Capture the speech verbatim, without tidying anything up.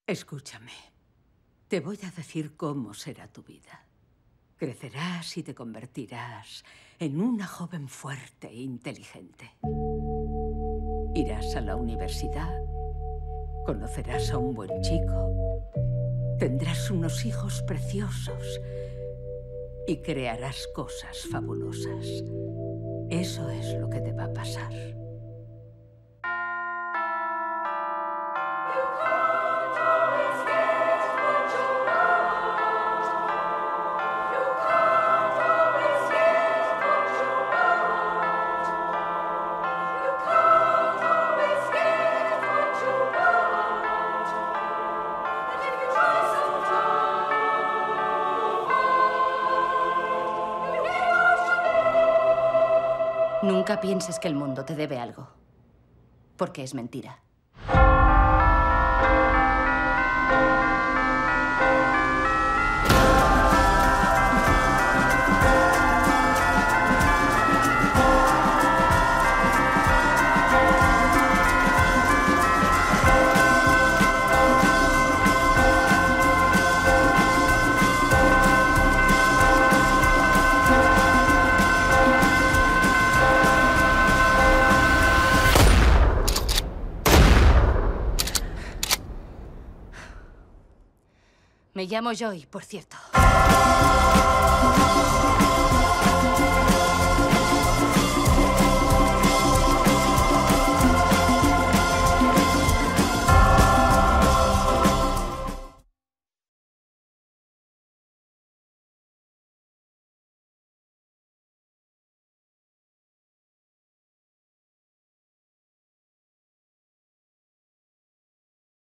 Escúchame. Te voy a decir cómo será tu vida. Crecerás y te convertirás en una joven fuerte e inteligente. Irás a la universidad, conocerás a un buen chico, tendrás unos hijos preciosos y crearás cosas fabulosas. Eso es lo que te va a pasar. Nunca pienses que el mundo te debe algo, porque es mentira. Me llamo Joy, por cierto.